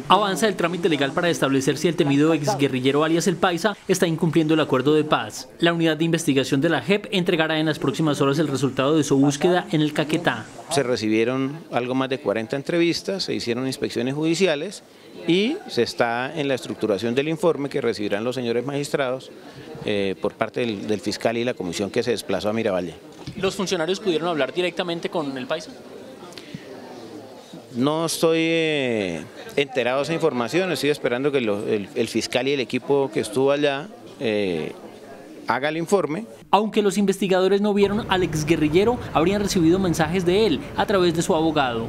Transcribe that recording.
Avanza el trámite legal para establecer si el temido exguerrillero alias El Paisa está incumpliendo el acuerdo de paz. La unidad de investigación de la JEP entregará en las próximas horas el resultado de su búsqueda en el Caquetá. Se recibieron algo más de 40 entrevistas, se hicieron inspecciones judiciales y se está en la estructuración del informe que recibirán los señores magistrados por parte del fiscal y la comisión que se desplazó a Miravalle. ¿Los funcionarios pudieron hablar directamente con El Paisa? No estoy enterado de esa información, estoy esperando que el fiscal y el equipo que estuvo allá haga el informe. Aunque los investigadores no vieron al exguerrillero, habrían recibido mensajes de él a través de su abogado.